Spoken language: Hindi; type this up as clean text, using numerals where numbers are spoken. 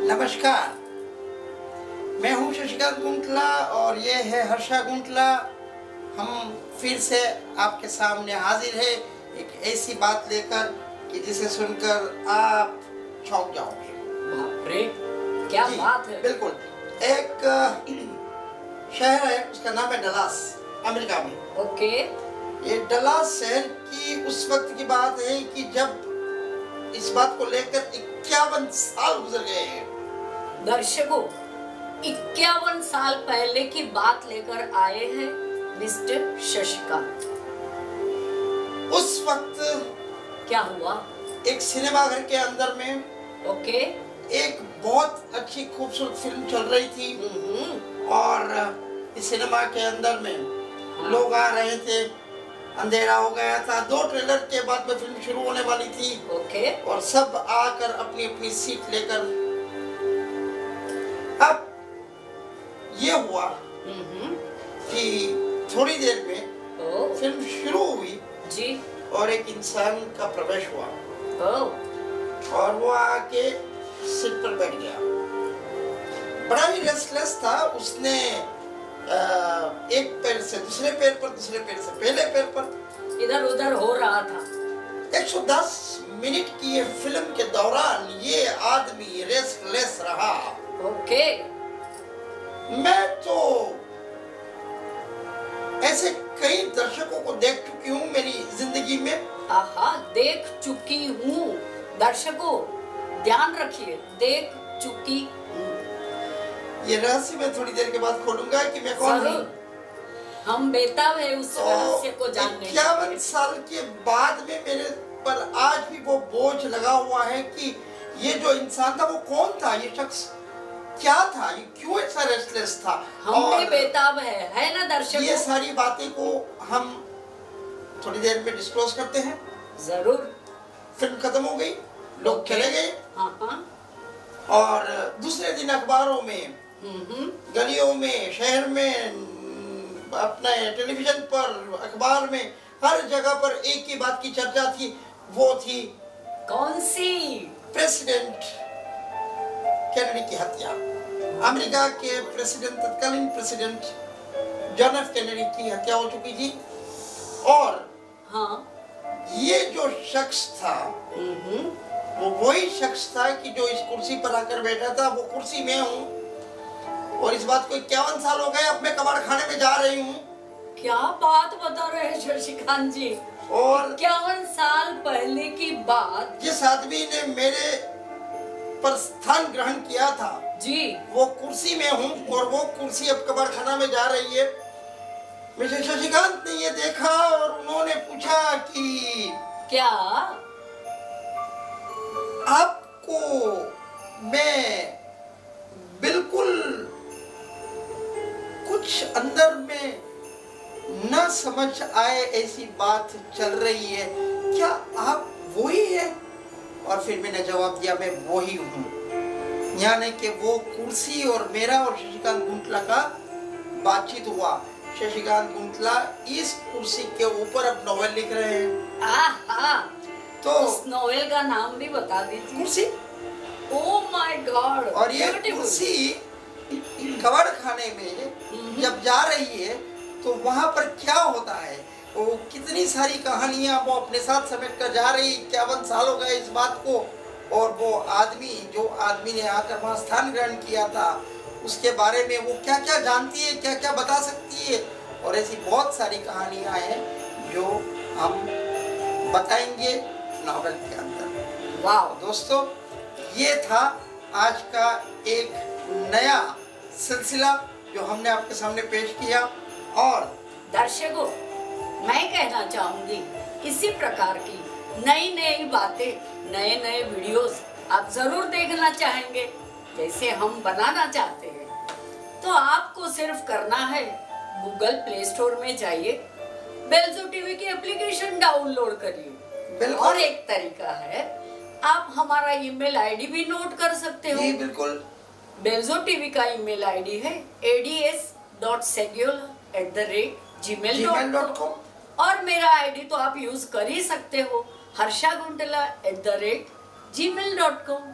नमस्कार, मैं हूं शशिकांत गुंटला और ये है हर्षा गुंटला। हम फिर से आपके सामने हाजिर है एक ऐसी बात लेकर कि जिसे सुनकर आप चौंक जाओगे। बाप रे, क्या बात है। बिल्कुल, एक शहर है, उसका नाम है डलास, अमेरिका में। ओके। ये डलास शहर की उस वक्त की बात है कि जब इस बात को लेकर 51 साल गुजर गए हैं। दर्शकों, 51 साल पहले की बात लेकर आए हैं मिस्टर शशिकांत। उस वक्त क्या हुआ? एक सिनेमा घर के अंदर में ओके, एक बहुत अच्छी खूबसूरत फिल्म चल रही थी और इस सिनेमा के अंदर में लोग आ रहे थे। अंधेरा हो गया था, 2 ट्रेलर के बाद में फिल्म शुरू होने वाली थी। ओके। और सब आकर अपनी अपनी सीट लेकर, अब ये हुआ कि थोड़ी देर में फिल्म शुरू हुई जी और एक इंसान का प्रवेश हुआ और वो आके सीट पर बैठ गया। बड़ा ही रेस्टलेस था। उसने एक पैर से दूसरे पैर पर, दूसरे पैर से पहले पैर पर इधर उधर हो रहा था। 110 मिनट की ये फिल्म के दौरान ये आदमी रेस्टलेस रहा। ओके। मैं तो ऐसे कई दर्शकों को देख चुकी हूँ मेरी जिंदगी में। आहा, देख चुकी हूँ। दर्शकों ध्यान रखिए, देख चुकी हूँ। ये रहस्य मैं थोड़ी देर के बाद खोलूंगा कि मैं कौन हूँ। हम बेताब है उस रहस्य को जानने। 51 साल के बाद में मेरे पर आज भी वो बोझ लगा हुआ है कि ये जो इंसान था वो कौन था, ये शख्स क्या था, ये क्यों ऐसा रेस्टलेस था। हम भी बेताब है ना दर्शक। ये सारी बातें को हम थोड़ी देर में डिस्क्लोज करते हैं। जरूर। फिल्म खत्म हो गई, लोग चले गए। हाँ। और दूसरे दिन अखबारों में, गलियों में, शहर में, अपने टेलीविजन पर, अखबार में, हर जगह पर एक ही बात की चर्चा थी। वो थी कौन सी? प्रेसिडेंट केनेडी की हत्या। अमेरिका के प्रेसिडेंट, तत्कालीन प्रेसिडेंट जॉन एफ केनेडी की हत्या हो चुकी थी। और ये जो शख्स था वो वही शख्स था कि जो इस कुर्सी पर आकर बैठा था। वो कुर्सी में हूँ और इस बात को 51 साल हो गए। अब मैं कबाड़ खाने में जा रही हूँ। क्या बात बता रहे हैं शशिकांत जी? और 51 साल पहले की बात। जिस आदमी ने मेरे पर स्थान ग्रहण किया था जी, वो कुर्सी में हूँ और वो कुर्सी अब कबाड़ खाना में जा रही है। मिस्टर शशिकांत ने ये देखा और उन्होंने पूछा कि क्या आपको मैं बिल्कुल कुछ अंदर में न समझ आए ऐसी बात चल रही है, क्या आप वही है? और फिर मैंने जवाब दिया, मैं वही हूँ। यानी कि वो कुर्सी और मेरा और शशिकांत गुंटला का बातचीत हुआ। शशिकांत गुंटला इस कुर्सी के ऊपर अब नॉवेल लिख रहे हैं। तो उस नॉवेल का नाम भी बता दीजिए। कुर्सी। Oh my god. और ये कुर्सी कबाड़ खाने में जब जा रही है तो वहां पर क्या होता है, वो कितनी सारी कहानियां वो अपने साथ समेट कर जा रही। 51 साल हो गए इस बात को। और वो आदमी, जो आदमी ने आकर वहां स्थान ग्रहण किया था, उसके बारे में वो क्या क्या जानती है, क्या क्या बता सकती है। और ऐसी बहुत सारी कहानियां हैं जो हम बताएंगे नॉवेल के अंदर। वाह दोस्तों, ये था आज का एक नया सिलसिला जो हमने आपके सामने पेश किया। और दर्शकों, मैं कहना चाहूंगी इसी प्रकार की नई बातें, नए वीडियोस आप जरूर देखना चाहेंगे, जैसे हम बनाना चाहते हैं, तो आपको सिर्फ करना है गूगल प्ले स्टोर में जाइए, बेलजो टीवी की एप्लीकेशन डाउनलोड करिए। और एक तरीका है, आप हमारा ईमेल आईडी भी नोट कर सकते हो। जी बिल्कुल। बेलजो टीवी का ईमेल आईडी है ads.seguela@gmail.com और मेरा आईडी तो आप यूज कर ही सकते हो, harshaguntala@gmail.com।